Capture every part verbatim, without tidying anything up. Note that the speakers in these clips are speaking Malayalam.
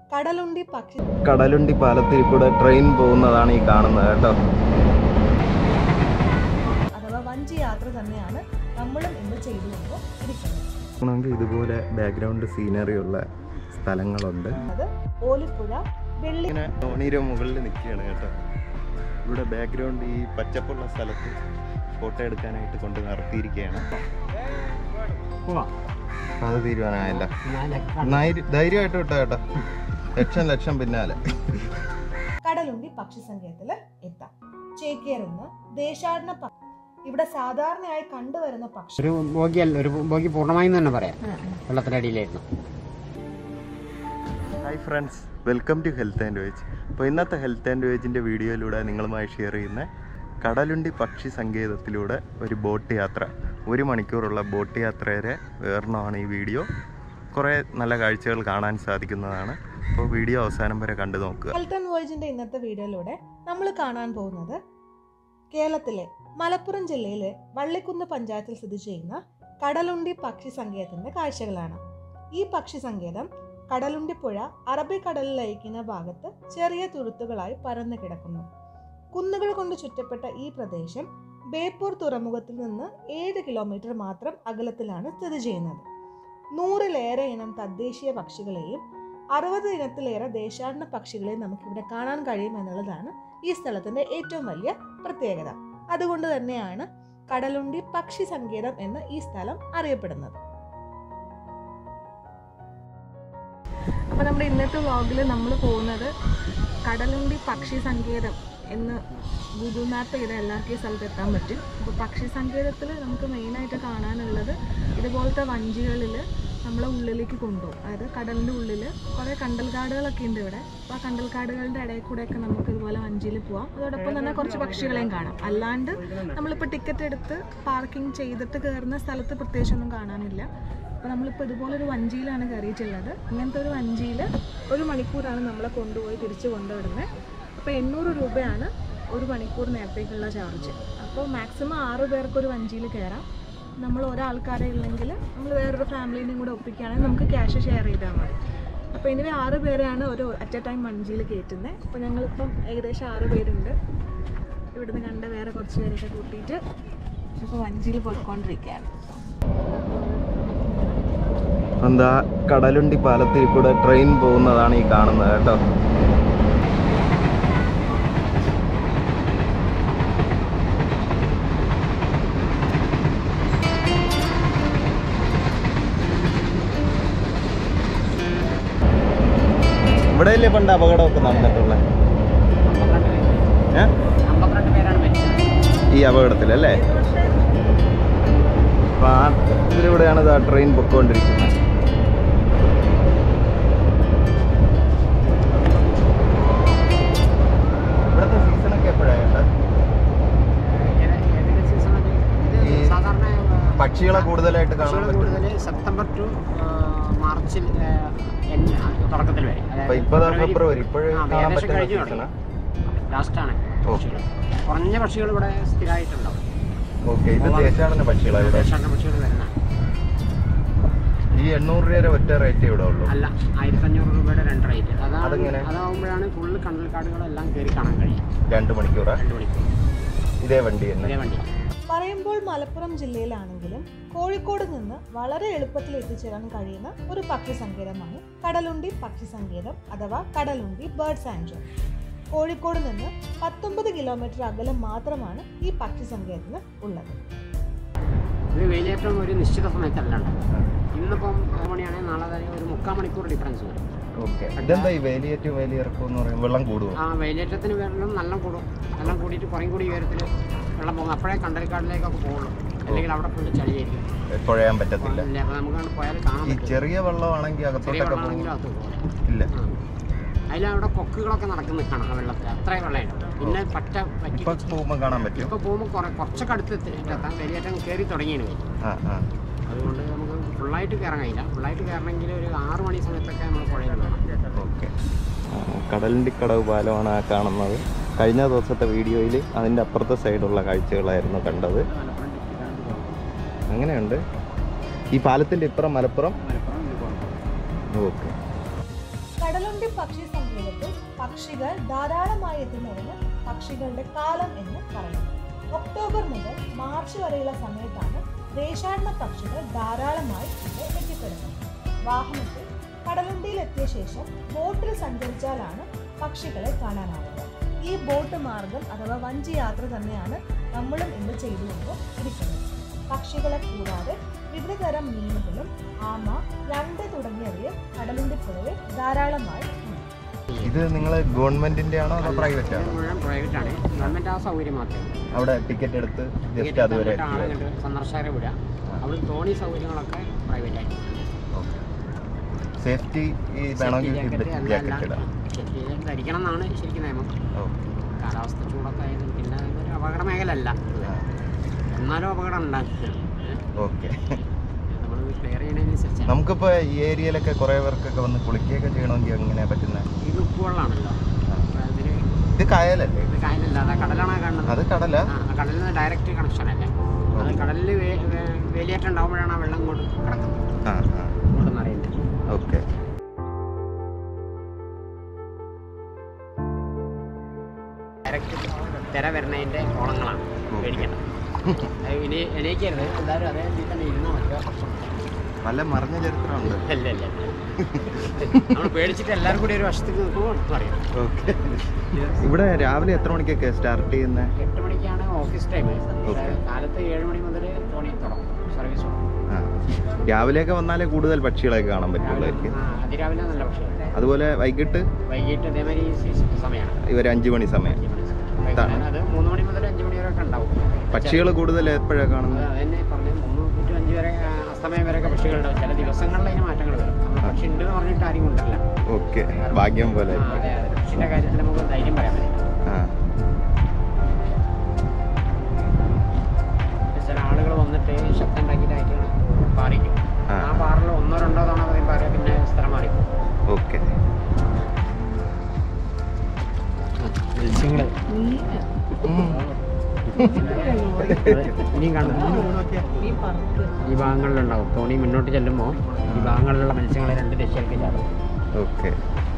കടലുണ്ടി പക്ഷി കടലുണ്ടി പാലത്തിൽ കൂടെ ട്രെയിൻ പോകുന്നതാണ് ഈ കാണുന്നത് കേട്ടോ. അഥവാ വഞ്ചി യാത്ര തന്നെയാണ് നമ്മളും ഇന്ന് ചെയ്തുകൊണ്ട് ഇരിക്കുന്നത്. ഇതുപോലെ ബാക്ക്ഗ്രൗണ്ട് സീനറി ഉള്ള സ്ഥലങ്ങളുണ്ട്. അത് ഓലിപ്പുഴ വെള്ളി തോണിയുടെ മുകളിൽ നിൽക്കുകയാണ് കേട്ടോ. ഇവിടെ ബാക്ക്ഗ്രൗണ്ട് ഈ പച്ചപ്പുള്ള സ്ഥലത്ത് ഫോട്ടോ എടുക്കാനായിട്ട് കൊണ്ട് നിർത്തിയിരിക്കുകയാണ്. അത് തീരുമാനമായില്ല. ധൈര്യമായിട്ട് വിട്ടോ കേട്ടോ. ലക്ഷം ലക്ഷം പിന്നാലെ. കടലുണ്ടി പക്ഷി സങ്കേതത്തില് എത്താം. ചേക്കേറുന്ന ദേശാടന പക്ഷി ഇവിടെ സാധാരണയായി കണ്ടുവരുന്ന പക്ഷി ഒരു ബോഗിയല്ല, ഒരു ബോഗി പൂർണ്ണമായും തന്നെ പറയാം. വെള്ളത്തിനടിയിലായിരുന്നു. Hi friends, welcome to health and wage. അപ്പോൾ ഇന്നത്തെ ഹെൽത്ത് ആൻഡ് വേജിൻ്റെ വീഡിയോയിലൂടെ നിങ്ങളുമായി ഷെയർ ചെയ്യുന്ന കടലുണ്ടി പക്ഷി സങ്കേതത്തിലൂടെ ഒരു ബോട്ട് യാത്ര, ഒരു മണിക്കൂറുള്ള ബോട്ട് യാത്രയുടെ വിവരണമാണ് ഈ വീഡിയോ. കുറേ നല്ല കാഴ്ചകൾ കാണാൻ സാധിക്കുന്നതാണ്. അപ്പോൾ വീഡിയോ അവസാനം വരെ കണ്ടു നോക്കുക. ഹെൽത്ത് ആൻഡ് വേജിൻ്റെ ഇന്നത്തെ വീഡിയോയിലൂടെ നമ്മൾ കാണാൻ പോകുന്നത് കേരളത്തിലെ മലപ്പുറം ജില്ലയിലെ വള്ളിക്കുന്ന് പഞ്ചായത്തിൽ സ്ഥിതി ചെയ്യുന്ന കടലുണ്ടി പക്ഷി സങ്കേതത്തിൻ്റെ കാഴ്ചകളാണ്. ഈ പക്ഷി സങ്കേതം കടലുണ്ടി പുഴ അറബിക്കടലിൽ ലയിക്കുന്ന ഭാഗത്ത് ചെറിയ തുരുത്തുകളായി പരന്നു കിടക്കുന്നു. കുന്നുകൾ കൊണ്ട് ചുറ്റപ്പെട്ട ഈ പ്രദേശം ബേപ്പൂർ തുറമുഖത്തിൽ നിന്ന് ഏഴ് കിലോമീറ്റർ മാത്രം അകലത്തിലാണ് സ്ഥിതി ചെയ്യുന്നത്. നൂറിലേറെ ഇനം തദ്ദേശീയ പക്ഷികളെയും അറുപത് ഇനത്തിലേറെ ദേശാടന പക്ഷികളെയും നമുക്കിവിടെ കാണാൻ കഴിയും എന്നുള്ളതാണ് ഈ സ്ഥലത്തിൻ്റെ ഏറ്റവും വലിയ പ്രത്യേകത. അതുകൊണ്ട് തന്നെയാണ് കടലുണ്ടി പക്ഷി സങ്കേതം എന്ന് ഈ സ്ഥലം അറിയപ്പെടുന്നത്. അപ്പോൾ നമ്മുടെ ഇന്നത്തെ വ്ളോഗിൽ നമ്മൾ പോകുന്നത് കടലുണ്ടി പക്ഷി സങ്കേതം എന്ന് ഗൂഗിൾ മാപ്പ് ചെയ്ത എല്ലാവർക്കും ഈ സ്ഥലത്ത് എത്താൻ പറ്റും. അപ്പോൾ പക്ഷി സങ്കേതത്തിൽ നമുക്ക് മെയിനായിട്ട് കാണാനുള്ളത് ഇതുപോലത്തെ വഞ്ചികളിൽ നമ്മളെ ഉള്ളിലേക്ക് കൊണ്ടുപോകും. അതായത് കടലിൻ്റെ ഉള്ളിൽ കുറേ കണ്ടൽക്കാടുകളൊക്കെ ഉണ്ട് ഇവിടെ. അപ്പോൾ ആ കണ്ടൽക്കാടുകളുടെ ഇടയിൽ കൂടെയൊക്കെ നമുക്ക് ഇതുപോലെ വഞ്ചിയിൽ പോകാം. അതോടൊപ്പം തന്നെ കുറച്ച് പക്ഷികളെയും കാണാം. അല്ലാണ്ട് നമ്മളിപ്പോൾ ടിക്കറ്റ് എടുത്ത് പാർക്കിംഗ് ചെയ്തിട്ട് കയറുന്ന സ്ഥലത്ത് പ്രത്യേകിച്ചൊന്നും കാണാനില്ല. അപ്പോൾ നമ്മളിപ്പോൾ ഇതുപോലൊരു വഞ്ചിയിലാണ് കയറിയിട്ടുള്ളത്. ഇങ്ങനത്തെ ഒരു വഞ്ചിയിൽ ഒരു മണിക്കൂറാണ് നമ്മളെ കൊണ്ടുപോയി തിരിച്ച് കൊണ്ടുവിടുന്നത്. അപ്പോൾ എണ്ണൂറ് രൂപയാണ് ഒരു മണിക്കൂർ നേരത്തേക്കുള്ള ചാർജ്. അപ്പോൾ മാക്സിമം ആറ് പേർക്ക് ഒരു വഞ്ചിയിൽ കയറാം. നമ്മൾ ഒരാൾക്കാരെ ഇല്ലെങ്കിൽ നമ്മൾ വേറൊരു ഫാമിലീനെയും കൂടെ ഒപ്പിക്കുകയാണെങ്കിൽ നമുക്ക് ക്യാഷ് ഷെയർ ചെയ്താൽ മതി. അപ്പോൾ ഇനി ആറ് പേരെയാണ് ഒരു അറ്റ് എ ടൈം വഞ്ചിയിൽ കയറ്റുന്നത്. അപ്പോൾ ഞങ്ങളിപ്പം ഏകദേശം ആറ് പേരുണ്ട്. ഇവിടുന്ന് കണ്ട വേറെ കുറച്ച് പേരൊക്കെ കൂട്ടിയിട്ട് ഇപ്പോൾ വഞ്ചിയിൽ പോയിക്കൊണ്ടിരിക്കുകയാണ്. എന്താ കടലുണ്ടി പാലത്തിൽ കൂടെ ട്രെയിൻ പോകുന്നതാണ് ഈ കാണുന്നത് കേട്ടോ. ഇവിടെയല്ലേ പണ്ട് അപകടമൊക്കെ നടന്നിട്ടുള്ളത്? ഈ അപകടത്തിലല്ലേ? അപ്പം ആ ഇതിലൂടെയാണ് ഇതാ ട്രെയിൻ പൊയ്ക്കൊണ്ടിരിക്കുന്നത്. ഇവിടുത്തെ സീസണൊക്കെ എപ്പോഴാണ്? ഈ പക്ഷികളെ കൂടുതലായിട്ട് കാണാൻ പറ്റും സെപ്റ്റംബർ ടു മാർച്ചിൽ തുടക്കത്തിൽ വരെ. ഫെബ്രുവരി ലാസ്റ്റാണ്. കുറഞ്ഞ പക്ഷികൾ ഇവിടെ സ്ഥിരമായിട്ടുണ്ടാവും. ദേശാടന പക്ഷികളാണ് ദേശാടന പക്ഷികൾ വരുന്നതാണ്. ഈ എണ്ണൂറ് രൂപ ഒറ്റ റേറ്റ് ഇവിടെ ഉള്ളൂ? അല്ല, ആയിരത്തി അഞ്ഞൂറ് രൂപയുടെ രണ്ട് റേറ്റ്. അതാണ് അതാവുമ്പോഴാണ് ഫുള്ള് കണ്ടൽക്കാടുകളെല്ലാം കയറി കാണാൻ കഴിയും. രണ്ട് മണിക്കൂറാ? രണ്ട് മണിക്കൂർ ഇതേ വണ്ടി തന്നെ. ഇതേ വണ്ടി. പറയുമ്പോൾ മലപ്പുറം ജില്ലയിലാണെങ്കിലും കോഴിക്കോട് നിന്ന് വളരെ എളുപ്പത്തിൽ എത്തിച്ചേരാൻ കഴിയുന്ന ഒരു പക്ഷി സങ്കേതമാണ് കടലുണ്ടി പക്ഷി സങ്കേതം അഥവാ കടലുണ്ടി ബേർഡ് സാങ്ച്വറി. കോഴിക്കോട് നിന്ന് പത്തൊമ്പത് കിലോമീറ്റർ അകലം മാത്രമാണ് ഈ പക്ഷി സങ്കേതത്തിന് ഉള്ളത്. ഇത് വേലിയേറ്റം ഒരു നിശ്ചിത സമയത്തല്ലാണ്ട് ഇന്നിപ്പം മണിയാണെങ്കിൽ നാളെ തന്നെ ഒരു മുക്കാൽ മണിക്കൂർ ഡിഫറൻസ് വരും. വെള്ളം കൂടും. ആ വേലിയേറ്റത്തിന് വെള്ളം നല്ല കൂടും. വെള്ളം കൂടിയിട്ട് കുറേ കൂടി ഉയരത്തിൽ വെള്ളം പോകും. അപ്പോഴേ കണ്ടൽക്കാടിലേക്കൊക്കെ പോകുള്ളൂ. അല്ലെങ്കിൽ അവിടെ ഫുള്ള് ചളിയായിരിക്കും, തുഴയാൻ പറ്റത്തില്ല. അപ്പോൾ നമുക്ക് പോയാൽ കാണാൻ ചെറിയ വെള്ളമാണെങ്കിൽ വെള്ളമാണെങ്കിലും അത് ഇല്ല. അതിലവിടെ കൊക്കുകളൊക്കെ നടക്കുന്ന കാണാം ആ വെള്ളത്തിൽ. അത്രയും വെള്ളമുണ്ട്. പിന്നെ പറ്റ പോകുമ്പോൾ കാണാൻ പറ്റും. ഇപ്പോൾ പോകുമ്പോൾ കുറെ കുറച്ചൊക്കെ അടുത്ത് എത്താം. വേലിയേറ്റം കയറി തുടങ്ങിയാണ് വരും. അതുകൊണ്ട് നമുക്ക് ഫുള്ളായിട്ട് കയറാൻ കഴിയില്ല. ഫുള്ളായിട്ട് കയറണമെങ്കിൽ ഒരു ആറ് മണി സമയത്തൊക്കെ നമ്മൾ പുഴയിൽ വേണം. ഓക്കെ. കടലുണ്ടി കടവ് പാലമാണ് ആ കാണുന്നത്. കഴിഞ്ഞ ദിവസത്തെ വീഡിയോയിൽ അതിൻ്റെ അപ്പുറത്തെ സൈഡുള്ള കാഴ്ചകളായിരുന്നു കണ്ടത്. അങ്ങനെയുണ്ട്. ഈ പാലത്തിൻ്റെ ഇപ്പുറം മലപ്പുറം. ഓക്കെ. കടലുണ്ടി പക്ഷി സങ്കേതത്തിൽ പക്ഷികൾ ധാരാളമായി എത്തുന്നതിന് പക്ഷികളുടെ കാലം എന്ന് പറയുന്നു. ഒക്ടോബർ മുതൽ മാർച്ച് വരെയുള്ള സമയത്താണ് ദേശാടന പക്ഷികൾ ധാരാളമായി ഇവിടെ എത്തിപ്പെടുന്നത്. വാഹനത്തിൽ കടലുണ്ടിയിൽ എത്തിയ ശേഷം ബോട്ടിൽ സഞ്ചരിച്ചാലാണ് പക്ഷികളെ കാണാനാവുക. ഈ ബോട്ട് മാർഗം അഥവാ വഞ്ചി യാത്ര തന്നെയാണ് നമ്മളും ഇന്ന് ചെയ്തുകൊണ്ട് ഇരിക്കുന്നത്. പക്ഷികളെ കൂടാതെ വിവിധ തരം മീനുകളും ആമ, ഞണ്ട് തുടങ്ങിയവയും കടലുണ്ടി പുഴയിൽ ധാരാളമായി ഉണ്ട്. ഇത് നിങ്ങൾ ഗവൺമെന്റിന്റെ ആണോ അതോ പ്രൈവറ്റ് ആണോ? പ്രൈവറ്റ് ആണ്. ഗവൺമെന്റ് ആ സൗകര്യം മാത്രമേ. അവിടെ ടിക്കറ്റ് എടുത്ത് ജസ്റ്റ് അതുവരെ സന്ദർശകരെ വിടുക. അവിടെ തോണി സൗകര്യങ്ങളൊക്കെ പ്രൈവറ്റ് ആയിട്ട്. സേഫ്റ്റി ഈ വേണമെങ്കിൽ ധരിക്കണം എന്നാണ് ശരിക്കും നിയമം. കാലാവസ്ഥ ചൂടൊക്കെ ആയതും പിന്നെ ഒരു അപകട മേഖല അല്ല, എന്നാലും അപകടം ഉണ്ടാക്കില്ല. ഓക്കെ. നമ്മൾ ക്ലിയർ ചെയ്യുന്നതിനനുസരിച്ച് നമുക്കിപ്പോൾ ഈ ഏരിയയിലൊക്കെ കുറേ പേർക്കൊക്കെ വന്ന് കുളിക്കുകയൊക്കെ ചെയ്യണമെങ്കിൽ എങ്ങനെയാണ് പറ്റുന്നത്? ഇത് ഉപ്പുവെള്ളമാണല്ലോ. ഇത് കായലല്ലേ? ഇത് കായലല്ല, അത് കടലാണ് കാണുന്നത്. അത് കടല? കടലിൽ നിന്ന് ഡയറക്റ്റ് കണക്ഷൻ അല്ലേ. അത് കടലിൽ വേലിയേറ്റം ഉണ്ടാകുമ്പോഴാണ് ആ വെള്ളം ഇങ്ങോട്ട് കിടക്കുന്നത്, ഇങ്ങോട്ടെന്ന് അറിയുന്നത്. ഓക്കെ. ഡയറക്റ്റ് തിര വരുന്നതിൻ്റെ ഓളങ്ങളാണ് പേടിക്കേണ്ടത്. ഇനി എണീക്കരുത്, എന്തായാലും അതേ രീതിയിൽ തന്നെ ഇരുന്നാൽ മതി. നല്ല മറിഞ്ഞ ചരിത്രമുണ്ട്. അല്ല അല്ല നമ്മൾ പേടിച്ചിട്ട് എല്ലാവരും കൂടി ഒരു വശത്തേക്ക് നിൽക്കുമ്പോൾ അറിയാം. ഓക്കെ. ഇവിടെ രാവിലെ എത്ര മണിക്കൊക്കെ സ്റ്റാർട്ട് ചെയ്യുന്നത്? എട്ട് മണിക്കാണ് ഓഫീസ് ടൈം. കാലത്ത് ഏഴ് മണി മുതൽ തോണി തുടങ്ങും, സർവീസ് തുടങ്ങും. രാവിലെയൊക്കെ വന്നാലേ കൂടുതൽ പക്ഷികളൊക്കെ കാണാൻ പറ്റുള്ളൂ. അതിരാവിലെ നല്ല പക്ഷികൾ. അതുപോലെ വൈകിട്ട് വൈകിട്ട് ഇതേമാതിരി സമയമാണ്, ഇവർ അഞ്ചു മണി സമയം. അത് മൂന്ന് മണി മുതൽ അഞ്ച് മണി വരെ ഒക്കെ ഉണ്ടാവും. പക്ഷികൾ കൂടുതൽ എപ്പോഴാണ് കാണുന്നത്? അതന്നെ പറഞ്ഞു, മൂന്ന് ടു അഞ്ച് വരെ അസ്തമയം വരെയൊക്കെ പക്ഷികളുണ്ടാവും. ചില ദിവസങ്ങളിൽ അതിന് മാറ്റങ്ങൾ വരും. പക്ഷി ഉണ്ട് എന്ന് പറഞ്ഞിട്ട് ആരും കൊണ്ടില്ല. ഓക്കെ, ഭാഗ്യം പോലെ. അതെ അതെ, പക്ഷിയുടെ കാര്യത്തിൽ നമുക്ക് ധൈര്യം പറയാൻ പറ്റില്ല. ചില ആളുകൾ വന്നിട്ട് ശബ്ദം ഉണ്ടാക്കിയിട്ടായിട്ട് പാറിക്കും. ആ പാറിൽ ഒന്നോ രണ്ടോ തവണ പറയും പാറിയ പിന്നെ സ്ഥലം മാറിക്കും. ഓക്കെ. മത്സ്യങ്ങൾ ഇനിയും കാണുന്നു. ഈ ഭാഗങ്ങളിലുണ്ടാവും. തോണി മുന്നോട്ട് ചെല്ലുമ്പോൾ ഈ ഭാഗങ്ങളിലുള്ള മത്സ്യങ്ങളെ രണ്ട് ദിശയിലേക്ക് ചാടും. ഓക്കെ.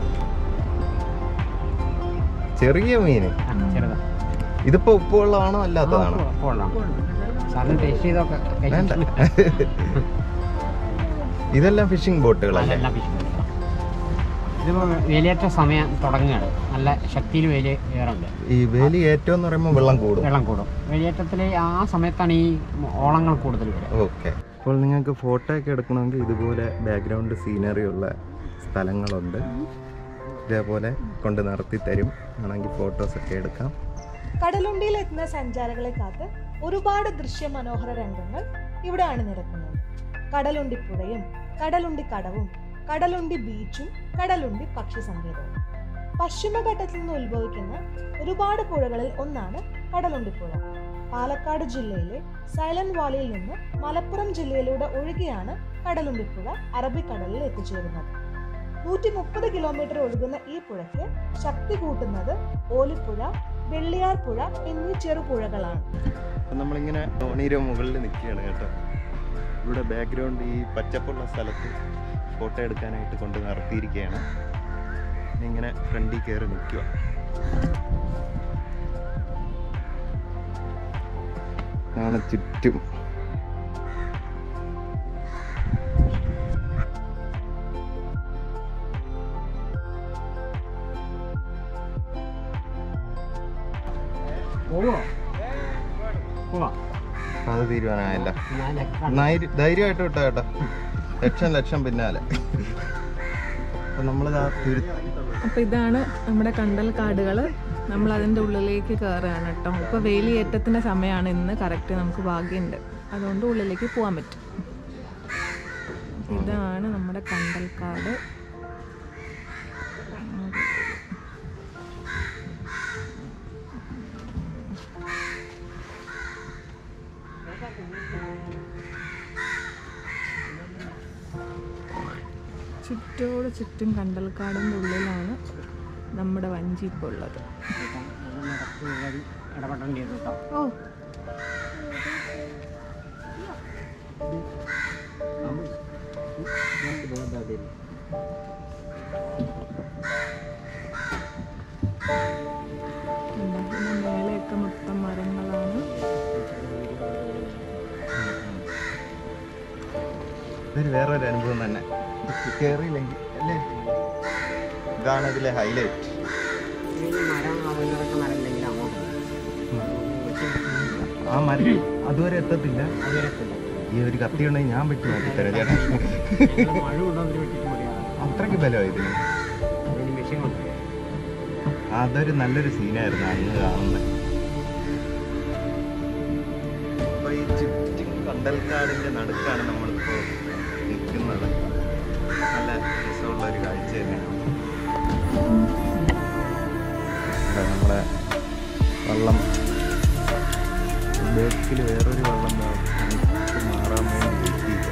ചെറിയ മീന് ചെറുതാണ്. ഇതിപ്പോ ഉപ്പുവെള്ളമാണോ അല്ലാത്തതാണോ? ഉപ്പുവെള്ളം. സാറിന് ടേസ്റ്റ് ചെയ്തൊക്കെ വേണ്ട. ഇതെല്ലാം ഫിഷിംഗ് ബോട്ടുകളല്ലേ? എല്ലാം ഫിഷിംഗ് ബോട്ടുകൾ. ഇതിപ്പോൾ വേലിയേറ്റ സമയം തുടങ്ങുകയാണ്. നല്ല ശക്തിയിൽ വേലി ഏറുണ്ട്. ഈ വേലി ഏറ്റവും എന്ന് പറയുമ്പോൾ വെള്ളം കൂടും. വെള്ളം കൂടും. വേലിയേറ്റത്തിൽ ആ സമയത്താണ് ഈ ഓളങ്ങൾ കൂടുതൽ വരിക. ഓക്കെ. അപ്പോൾ നിങ്ങൾക്ക് ഫോട്ടോ ഒക്കെ എടുക്കണമെങ്കിൽ ഇതുപോലെ ബാക്ക്ഗ്രൗണ്ട് സീനറി ഉള്ള സ്ഥലങ്ങളുണ്ട്. ഇതേപോലെ കൊണ്ട് നിർത്തി തരും, ആണെങ്കിൽ ഫോട്ടോസൊക്കെ എടുക്കാം. കടലുണ്ടിയിൽ എത്തുന്ന സഞ്ചാരികളെ കാത്ത് ഒരുപാട് ദൃശ്യ മനോഹര രംഗങ്ങൾ ഇവിടെ അണിനിരക്കുന്നത്. കടലുണ്ടിപ്പുഴയും കടലുണ്ടി കടവും കടലുണ്ടി ബീച്ചും കടലുണ്ടി പക്ഷി സങ്കേതവും. പശ്ചിമഘട്ടത്തിൽ നിന്ന് ഉത്ഭവിക്കുന്ന ഒരുപാട് പുഴകളിൽ ഒന്നാണ് കടലുണ്ടിപ്പുഴ. പാലക്കാട് ജില്ലയിലെ സൈലന്റ് വാലിയിൽ നിന്ന് മലപ്പുറം ജില്ലയിലൂടെ ഒഴുകിയാണ് കടലുണ്ടിപ്പുഴ അറബിക്കടലിൽ എത്തിച്ചേരുന്നത്. നൂറ്റി മുപ്പത് കിലോമീറ്റർ ഒഴുകുന്ന ഈ പുഴയ്ക്ക് ശക്തി കൂട്ടുന്നത് ഓലിപ്പുഴ, വെള്ളിയാർ പുഴ എന്നീ ചെറുപുഴകളാണ്. നമ്മളിങ്ങനെ തോണിയുടെ മുകളിൽ നിൽക്കുകയാണ് കേട്ടോ. ഇവിടെ ബാക്ക്ഗ്രൗണ്ട് ഈ പച്ചപ്പുള്ള സ്ഥലത്ത് ഫോട്ടോ എടുക്കാനായിട്ട് കൊണ്ട് നിർത്തിയിരിക്കുകയാണ്. ഇങ്ങനെ ഫ്രണ്ടിൽ കയറി നിൽക്കുക. ആണ് ചുറ്റും. അത് തീരുമാനമായില്ല. ധൈര്യമായിട്ട് വിട്ടോ കേട്ടോ. ലക്ഷം ലക്ഷം പിന്നാലെ. അപ്പൊ നമ്മളിതാ തിരുത്തി. അപ്പോൾ ഇതാണ് നമ്മുടെ കണ്ടൽ കാടുകൾ. നമ്മൾ അതിൻ്റെ ഉള്ളിലേക്ക് കയറുകയാണ് കേട്ടോ. ഇപ്പോൾ വേലിയേറ്റത്തിൻ്റെ സമയമാണ് ഇന്ന്. കറക്റ്റ് നമുക്ക് ഭാഗ്യമുണ്ട്, അതുകൊണ്ട് ഉള്ളിലേക്ക് പോകാൻ പറ്റും. ഇതാണ് നമ്മുടെ കണ്ടൽക്കാട്. ചുറ്റോട് ചുറ്റും കണ്ടൽക്കാടിൻ്റെ ഉള്ളിലാണ് നമ്മുടെ വഞ്ചി ഇപ്പോൾ ഉള്ളത്. ഓ മേലെയൊക്കെ മൊത്തം മരങ്ങളാണ്. ഇതൊരു വേറൊരു അനുഭവം തന്നെ. കയറിയില്ലെങ്കിൽ അല്ലേ, ഇതാണ് ഇതിലെ ഹൈലൈറ്റ്. ആ മരം അതുവരെ എത്തത്തില്ല. ഈ ഒരു കത്തി ഉണ്ടെങ്കിൽ ഞാൻ വെട്ടി മാറ്റിത്തരാം ചേട്ടാ. അത്രയ്ക്ക് ബലമാണ് ഇതിന്. അതൊരു നല്ലൊരു സീനായിരുന്നു അന്ന് കാണുന്നത്. അപ്പോൾ ഈ ചുറ്റും കണ്ടൽക്കാടിൻ്റെ നടുക്കാണ് നമ്മളിപ്പോൾ നിൽക്കുന്നത്. നല്ല രസമുള്ള ഒരു കാഴ്ച തന്നെയാണ്. നമ്മളെ വെള്ളം ബേക്കിൽ വേറൊരു വെള്ളം മാറാൻ വേണ്ടി വെയിറ്റ് ചെയ്തു.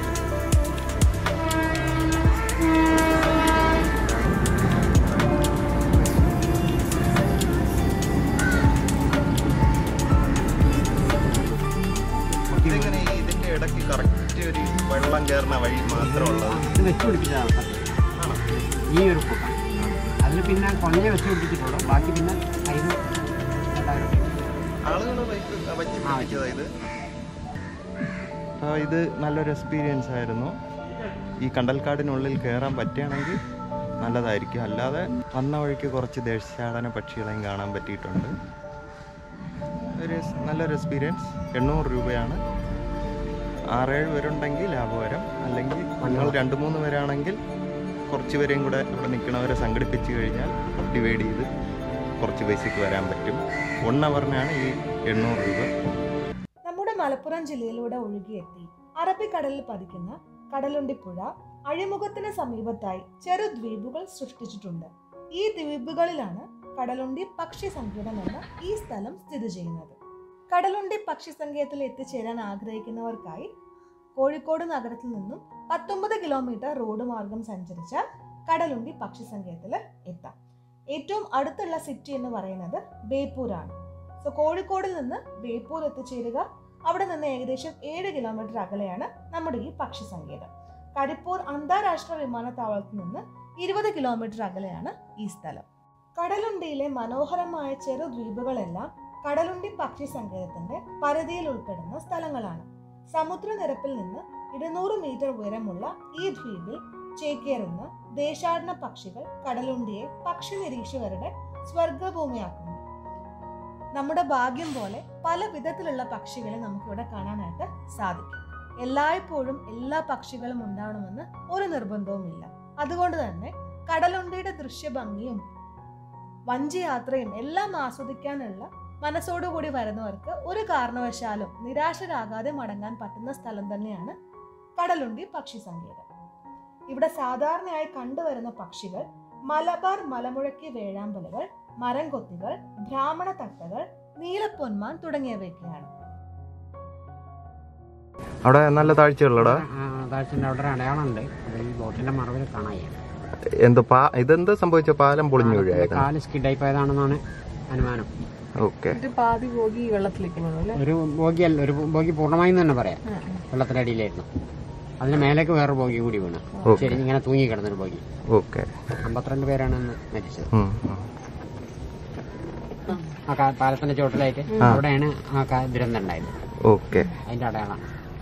ഇതിങ്ങനെ ഇതിൻ്റെ ഇടയ്ക്ക് കറക്റ്റ് ഒരു വെള്ളം കയറുന്ന വഴി മാത്രമുള്ളത്. ഇത് വെച്ച് പിടിപ്പിച്ച ഈ ഒരു കൂട്ടം അതിൽ പിന്നെ കൊഞ്ഞ വെച്ച് പിടിപ്പിച്ചിട്ടുള്ളൂ. ബാക്കി പിന്നെ അതിന് ആളുകൾ വെച്ച് പിടിപ്പിച്ചതാണ് ഇത്. ഇത് നല്ലൊരു എക്സ്പീരിയൻസ് ആയിരുന്നു. ഈ കണ്ടൽക്കാടിനുള്ളിൽ കയറാൻ പറ്റുകയാണെങ്കിൽ നല്ലതായിരിക്കും. അല്ലാതെ വന്ന വഴിക്ക് കുറച്ച് ദേശാടന പക്ഷികളെയും കാണാൻ പറ്റിയിട്ടുണ്ട്. ഒരു നല്ലൊരു എക്സ്പീരിയൻസ്. എണ്ണൂറ് രൂപയാണ്. ആറേഴ് പേരുണ്ടെങ്കിൽ ലാഭകരം. അല്ലെങ്കിൽ നിങ്ങൾ രണ്ട് മൂന്ന് പേരാണെങ്കിൽ കുറച്ച് പേരെയും കൂടെ ഇവിടെ നിൽക്കണവരെ സംഘടിപ്പിച്ച് കഴിഞ്ഞാൽ ഡിവൈഡ് ചെയ്ത് കുറച്ച് പൈസയ്ക്ക് വരാൻ പറ്റും. വൺ അവറിനാണ് ഈ എണ്ണൂറ് രൂപ. നമ്മുടെ മലപ്പുറം ജില്ലയിലൂടെ ഒഴുകിയെത്തി അറബിക്കടലിൽ പതിക്കുന്ന കടലുണ്ടി പുഴ അഴിമുഖത്തിന് സമീപത്തായി ചെറു ദ്വീപുകൾ സൃഷ്ടിച്ചിട്ടുണ്ട്. ഈ ദ്വീപുകളിലാണ് കടലുണ്ടി പക്ഷി സങ്കേതം എന്ന ഈ സ്ഥലം സ്ഥിതി ചെയ്യുന്നത്. കടലുണ്ടി പക്ഷി സങ്കേതത്തിൽ എത്തിച്ചേരാൻ ആഗ്രഹിക്കുന്നവർക്കായി കോഴിക്കോട് നഗരത്തിൽ നിന്നും പത്തൊമ്പത് കിലോമീറ്റർ റോഡ് മാർഗം സഞ്ചരിച്ചാൽ കടലുണ്ടി പക്ഷി സങ്കേതത്തിൽ എത്താം. ഏറ്റവും അടുത്തുള്ള സിറ്റി എന്ന് പറയുന്നത് ബേപ്പൂരാണ്. സോ കോഴിക്കോടിൽ നിന്ന് ബേപ്പൂർ എത്തിച്ചേരുക. അവിടെ നിന്ന് ഏകദേശം ഏഴ് കിലോമീറ്റർ അകലെയാണ് നമ്മുടെ ഈ പക്ഷി സങ്കേതം. കരിപ്പൂർ അന്താരാഷ്ട്ര വിമാനത്താവളത്തിൽ നിന്ന് ഇരുപത് കിലോമീറ്റർ അകലെയാണ് ഈ സ്ഥലം. കടലുണ്ടിയിലെ മനോഹരമായ ചെറു ദ്വീപുകളെല്ലാം കടലുണ്ടി പക്ഷി സങ്കേതത്തിന്റെ പരിധിയിൽ ഉൾപ്പെടുന്ന സ്ഥലങ്ങളാണ്. സമുദ്രനിരപ്പിൽ നിന്ന് ഇരുന്നൂറ് മീറ്റർ ഉയരമുള്ള ഈ ദ്വീപിൽ ചേക്കേറുന്ന ദേശാടന പക്ഷികൾ കടലുണ്ടിയെ പക്ഷി നിരീക്ഷകരുടെ സ്വർഗഭൂമിയാക്കുന്നു. നമ്മുടെ ഭാഗ്യം പോലെ പല വിധത്തിലുള്ള പക്ഷികളെ നമുക്കിവിടെ കാണാനായിട്ട് സാധിക്കും. എല്ലായ്പ്പോഴും എല്ലാ പക്ഷികളും ഉണ്ടാവണമെന്ന് ഒരു നിർബന്ധവുമില്ല. അതുകൊണ്ട് തന്നെ കടലുണ്ടിയുടെ ദൃശ്യഭംഗിയും വഞ്ചിയാത്രയും എല്ലാം ആസ്വദിക്കാനുള്ള മനസ്സോടുകൂടി വരുന്നവർക്ക് ഒരു കാരണവശാലും നിരാശരാകാതെ മടങ്ങാൻ പറ്റുന്ന സ്ഥലം തന്നെയാണ് കടലുണ്ടി പക്ഷി സങ്കേതം. ഇവിടെ സാധാരണയായി കണ്ടുവരുന്ന പക്ഷികൾ മലബാർ മലമുഴക്കി വേഴാമ്പലുകൾ, മരം കൊത്തികൾ, ബ്രാഹ്മണ തത്തകൾ, നീലപ്പൊന്മാൻ തുടങ്ങിയവയൊക്കെയാണ്. അവിടെ നല്ല താഴ്ചയുള്ളടാ. താഴ്ചന്റെ അവിടെ അടയാളമുണ്ട്. ഈ ബോട്ടിന്റെ മറവിൽ കാണാൻ എന്തോ ഇതെന്താ സംഭവിച്ച പാലം പൊളിഞ്ഞു വീഴായിരുന്നു. കാല് സ്കിഡായി പോയതാണെന്നാണ് അനുമാനം. ഓക്കെ. പാതി ബോഗി വെള്ളത്തിലേക്കുള്ളൂ. ഒരു ബോഗി അല്ല, ഒരു ബോഗി പൂർണ്ണമായും തന്നെ പറയാം വെള്ളത്തിനടിയിലായിരുന്നു. അതിന് മേലേക്ക് വേറെ ബോഗി കൂടി വീണു. ശരി, ഇങ്ങനെ തൂങ്ങി കിടന്നൊരു ബോഗി. ഓക്കെ. അമ്പത്തിരണ്ട് പേരാണ് മരിച്ചത്. ആ പാലത്തിന്റെ ചോട്ടിലായിട്ട് അവിടെയാണ് ആ ദുരന്തം ഉണ്ടായത്. ഓക്കെ. അതിന്റെ അടയാളം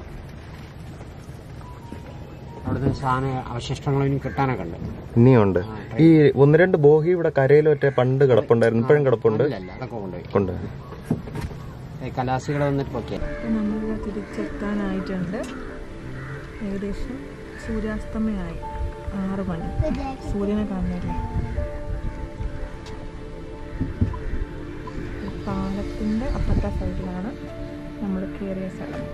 അവിടുന്ന് സാധന അവശിഷ്ടങ്ങളും കിട്ടാനൊക്കെ ഉണ്ട്. ഇനിയുണ്ട്. ഈ ഒന്ന് രണ്ട് ബോഗി ഇവിടെ കരയിലൊറ്റ പണ്ട് കിടപ്പുണ്ടായിരുന്നു. ഇപ്പോഴും കിടപ്പുണ്ട്. അതൊക്കെ കൊണ്ടുപോയി കൊണ്ട് കലാസികൾ വന്നിട്ട് പൊക്കിയ നമ്മളിവിടെ തിരിച്ചെത്താനായിട്ടുണ്ട്. ഏകദേശം സൂര്യാസ്തമയമായി. ആറ് മണി. സൂര്യനെ കാണുന്നില്ലേ? പാലത്തിന്റെ അപ്പുറത്തെ സൈഡിലാണ് നമ്മൾ കയറിയ സ്ഥലം.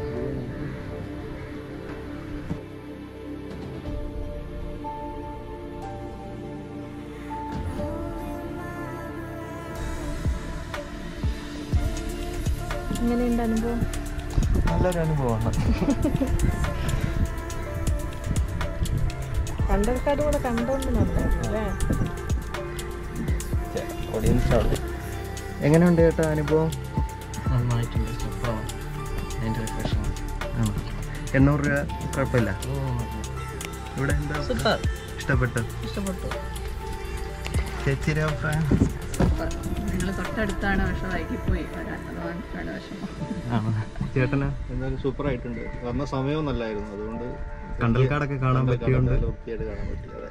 എങ്ങനെയുണ്ട് അനുഭവം? നല്ലൊരു അനുഭവമാണ്. കണ്ടൽക്കാട് കൂടെ കണ്ടോണ്ട് നല്ലതല്ലേ? എങ്ങനെയുണ്ട് ചേട്ടാ അനുഭവം? നന്നായിട്ടുണ്ട്. സൂപ്പറാണ്. അതിൻ്റെ റിഫ്രഷിംഗ് ആണോ? എണ്ണൂറ് രൂപ കുഴപ്പമില്ല. ഇവിടെ എന്താ ഇഷ്ടപ്പെട്ടു? ഇഷ്ടപ്പെട്ടു. ചേച്ചിയുടെ അഭിപ്രായം? സൂപ്പർ. ഞങ്ങൾ തൊട്ടടുത്താണ്, പക്ഷെ വൈകിപ്പോയി വരാൻ, അതാണ് വിഷമം. ചേട്ടനാ എന്തായാലും സൂപ്പർ ആയിട്ടുണ്ട്. വന്ന സമയവും നല്ലായിരുന്നു, അതുകൊണ്ട് കണ്ടൽക്കാടൊക്കെ കാണാൻ പറ്റിയുണ്ട്. വൃത്തിയായിട്ട് കാണാൻ പറ്റി. അതെ.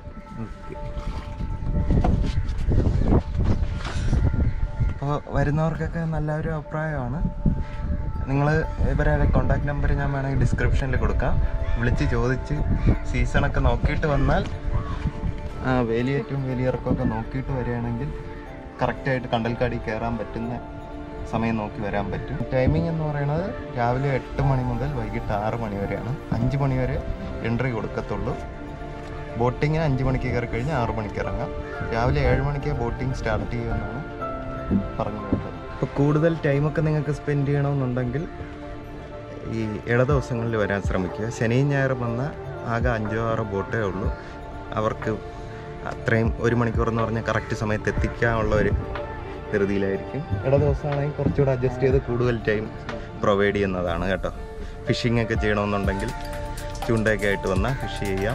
അപ്പോൾ വരുന്നവർക്കൊക്കെ നല്ലൊരു അഭിപ്രായമാണ്. നിങ്ങൾ ഇവരെ കോൺടാക്ട് നമ്പർ ഞാൻ വേണമെങ്കിൽ ഡിസ്ക്രിപ്ഷനിൽ കൊടുക്കാം. വിളിച്ച് ചോദിച്ച് സീസണൊക്കെ നോക്കിയിട്ട് വന്നാൽ, വേലിയേറ്റവും വേലിയിറക്കമൊക്കെ നോക്കിയിട്ട് വരികയാണെങ്കിൽ കറക്റ്റായിട്ട് കണ്ടൽക്കാടി കയറാൻ പറ്റുന്ന സമയം നോക്കി വരാൻ പറ്റും. ടൈമിംഗ് എന്ന് പറയുന്നത് രാവിലെ എട്ട് മണി മുതൽ വൈകിട്ട് ആറ് മണി വരെയാണ്. അഞ്ച് മണി വരെ എൻട്രി കൊടുക്കത്തുള്ളൂ. ബോട്ടിങ്ങിന് അഞ്ച് മണിക്ക് കയറി കഴിഞ്ഞാൽ ആറ് മണിക്ക് ഇറങ്ങാം. രാവിലെ ഏഴ് മണിക്ക് ബോട്ടിങ് സ്റ്റാർട്ട് ചെയ്യുമെന്നാണ് പറഞ്ഞു കേട്ടത്. അപ്പോൾ കൂടുതൽ ടൈമൊക്കെ നിങ്ങൾക്ക് സ്പെൻഡ് ചെയ്യണമെന്നുണ്ടെങ്കിൽ ഈ ഇട ദിവസങ്ങളിൽ വരാൻ ശ്രമിക്കുക. ശനിയും ഞായറും വന്നാൽ ആകെ അഞ്ചോ ആറോ ബോട്ടേ ഉള്ളൂ. അവർക്ക് അത്രയും ഒരു മണിക്കൂർ എന്ന് പറഞ്ഞാൽ കറക്റ്റ് സമയത്ത് എത്തിക്കാനുള്ള ഒരു ധൃതിയിലായിരിക്കും. ഇട ദിവസമാണെങ്കിൽ കുറച്ചുകൂടെ അഡ്ജസ്റ്റ് ചെയ്ത് കൂടുതൽ ടൈം പ്രൊവൈഡ് ചെയ്യുന്നതാണ് കേട്ടോ. ഫിഷിംഗ് ഒക്കെ ചെയ്യണമെന്നുണ്ടെങ്കിൽ ചൂണ്ടയൊക്കെ ആയിട്ട് വന്നാൽ ഫിഷ് ചെയ്യാം.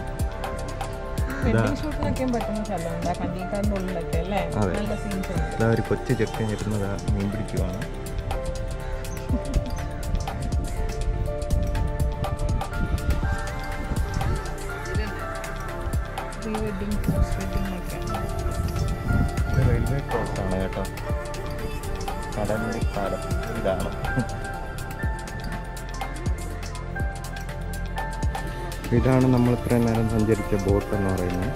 അതെ, ഇതാ ഒരു കൊച്ചു ചെക്കൻ ഇരുന്നത് മീൻ പിടിക്കുവാണ്. റെയിൽവേ ക്രോസ് ആണ് കേട്ടോ, കടലുണ്ടി പാലം ഇതാണ്. ഇതാണ് നമ്മൾ ഇത്രയും നേരം സഞ്ചരിച്ച ബോട്ട് എന്ന് പറയുന്നത്.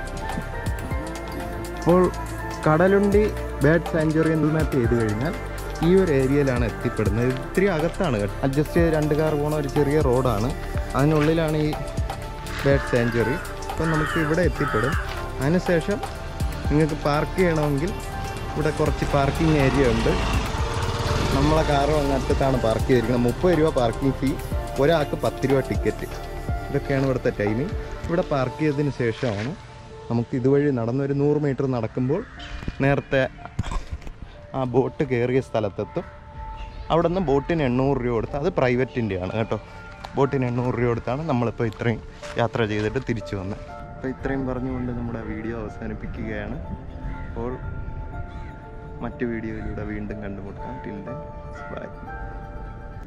അപ്പോൾ Kadalundi bird sanctuary Google map ചെയ്ത് കഴിഞ്ഞാൽ ഈ ഒരു ഏരിയയിലാണ് എത്തിപ്പെടുന്നത്. ഇത്തിരി അകത്താണ് കേട്ടോ. അഡ്ജസ്റ്റ് ചെയ്ത് രണ്ട് കാർ പോണ ഒരു ചെറിയ റോഡാണ്, അതിനുള്ളിലാണ് ഈ ബേർഡ് സാങ്ച്വറി. അപ്പം നമുക്ക് ഇവിടെ എത്തിപ്പെടും. അതിനുശേഷം നിങ്ങൾക്ക് പാർക്ക് ചെയ്യണമെങ്കിൽ ഇവിടെ കുറച്ച് പാർക്കിംഗ് ഏരിയ ഉണ്ട്. നമ്മളെ കാറും അങ്ങനത്താണ് പാർക്ക് ചെയ്തിരിക്കുന്നത്. മുപ്പത് രൂപ പാർക്കിംഗ് ഫീ, ഒരാൾക്ക് പത്ത് രൂപ ടിക്കറ്റ്. ഇതൊക്കെയാണ് ഇവിടുത്തെ ടൈമിംഗ്. ഇവിടെ പാർക്ക് ചെയ്തതിന് ശേഷമാണ് നമുക്ക് ഇതുവഴി നടന്നൊരു നൂറ് മീറ്റർ നടക്കുമ്പോൾ നേരത്തെ ആ ബോട്ട് കയറിയ സ്ഥലത്തെത്തും. അവിടെ നിന്ന് ബോട്ടിന് എണ്ണൂറ് രൂപ കൊടുത്ത്, അത് പ്രൈവറ്റിൻ്റെയാണ് കേട്ടോ. ബോട്ടിന് എണ്ണൂറ് രൂപ കൊടുത്താണ് നമ്മളിപ്പോൾ ഇത്രയും യാത്ര ചെയ്തിട്ട് തിരിച്ചു വന്നത്. അപ്പോൾ ഇത്രയും പറഞ്ഞുകൊണ്ട് നമ്മുടെ വീഡിയോ അവസാനിപ്പിക്കുകയാണ്. അപ്പോൾ മറ്റു വീഡിയോയിലൂടെ വീണ്ടും കണ്ടുമുട്ടാം. Till then by.